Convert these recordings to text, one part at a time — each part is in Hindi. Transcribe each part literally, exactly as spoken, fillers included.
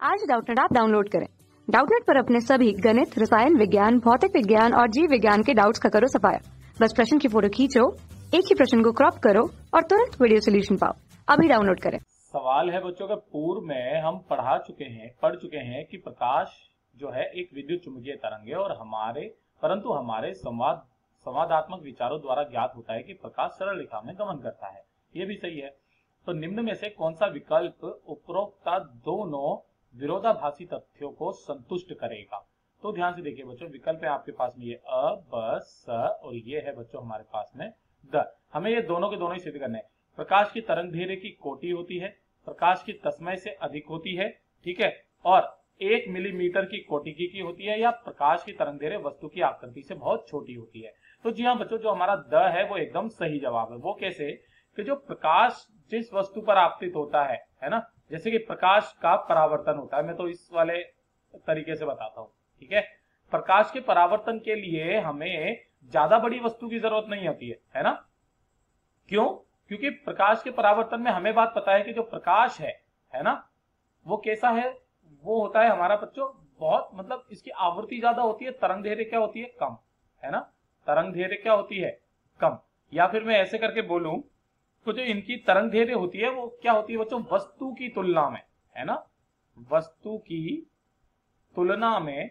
आज डाउटनेट ऐप डाउनलोड करें। डाउटनेट पर अपने सभी गणित, रसायन विज्ञान, भौतिक विज्ञान और जीव विज्ञान के डाउट्स का करो सफाया। बस प्रश्न की फोटो खींचो, एक ही प्रश्न को क्रॉप करो और तुरंत वीडियो सोल्यूशन पाओ। अभी डाउनलोड करें। सवाल है बच्चों का, पूर्व में हम पढ़ा चुके हैं पढ़ चुके हैं कि प्रकाश जो है एक विद्युत चुंबकीय तरंग है और हमारे परंतु हमारे संवाद संवादात्मक विचारों द्वारा ज्ञात होता है कि प्रकाश सरल रेखा में गमन करता है। ये भी सही है। तो निम्न में से कौन सा विकल्प उपरोक्त दोनों विरोधाभासी तथ्यों को संतुष्ट करेगा? तो ध्यान से देखिए बच्चों, विकल्प है आपके पास में ये अ, ब, स और ये है बच्चों हमारे पास में द। हमें ये दोनों के दोनों ही सिद्ध करने हैं। प्रकाश की तरंग दैर्घ्य की कोटि होती है, प्रकाश की तस्मय से अधिक होती है, ठीक है, और एक मिलीमीटर की कोटिकी की होती है, या प्रकाश की तरंग दैर्घ्य वस्तु की आकृति से बहुत छोटी होती है। तो जी हाँ बच्चों, जो हमारा द है वो एकदम सही जवाब है। वो कैसे? कि जो प्रकाश जिस वस्तु पर आपतित होता है है ना, जैसे कि प्रकाश का परावर्तन होता है, मैं तो इस वाले तरीके से बताता हूँ, ठीक है। प्रकाश के परावर्तन के लिए हमें ज्यादा बड़ी वस्तु की जरूरत नहीं होती है, है ना। क्यों? क्योंकि प्रकाश के परावर्तन में हमें बात पता है कि जो प्रकाश है है ना, वो कैसा है? वो होता है हमारा बच्चों बहुत, मतलब इसकी आवृत्ति ज्यादा होती है, तरंग दैर्घ्य क्या होती है? कम, है ना। तरंग दैर्घ्य क्या होती है? कम। या फिर मैं ऐसे करके बोलूं तो जो इनकी तरंग दैर्घ्य होती है वो क्या होती है बच्चों? वस्तु की तुलना में, है ना, वस्तु की तुलना में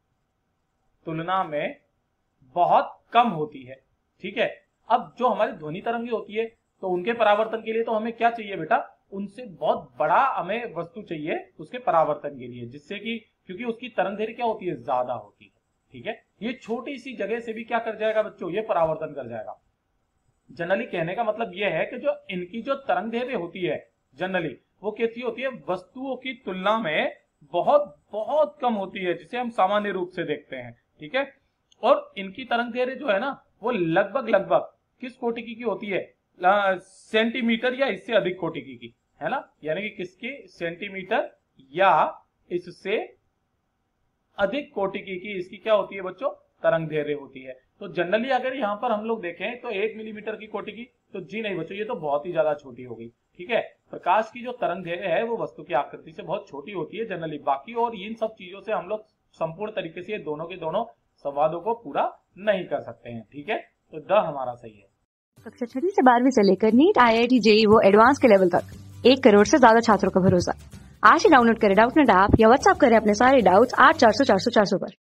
तुलना में बहुत कम होती है, ठीक है। अब जो हमारी ध्वनि तरंगे होती है तो उनके परावर्तन के लिए तो हमें क्या चाहिए बेटा? उनसे बहुत बड़ा हमें वस्तु चाहिए उसके परावर्तन के लिए, जिससे कि क्योंकि उसकी तरंग दैर्घ्य क्या होती है? ज्यादा होती है, ठीक है। ये छोटी सी जगह से भी क्या कर जाएगा बच्चों? ये परावर्तन कर जाएगा। जनरली कहने का मतलब यह है कि जो इनकी जो तरंग दैर्घ्य होती है जनरली वो कैसी होती है? वस्तुओं की तुलना में बहुत बहुत कम होती है, जिसे हम सामान्य रूप से देखते हैं, ठीक है। और इनकी तरंग दैर्घ्य जो है ना वो लगभग लगभग किस कोटिकी की होती है? सेंटीमीटर या इससे अधिक कोटिकी की, है ना। यानी कि किसकी? सेंटीमीटर या इससे अधिक कोटिकी की इसकी क्या होती है बच्चों? तरंग दैर्घ्य होती है। तो जनरली अगर यहाँ पर हम लोग देखें तो एक मिलीमीटर की कोटिकी, तो जी नहीं बच्चों, ये तो बहुत ही ज्यादा छोटी हो गई, ठीक है। प्रकाश की जो तरंग दैर्घ्य है वो वस्तु की आकृति से बहुत छोटी होती है जनरली, बाकी और इन सब चीजों से हम लोग संपूर्ण तरीके से ये दोनों के दोनों संवादों को पूरा नहीं कर सकते हैं, ठीक है। तो द हमारा सही है। कक्षा छठी से बारहवीं से लेकर NEET, I I T, JEE वो एडवांस के लेवल तक एक करोड़ से ज्यादा छात्रों का भरोसा। आज ही डाउनलोड करें डाउटनेट ऐप या व्हाट्सएप करें अपने सारे डाउट्स आठ चार सौ चार सौ चार सौ पर।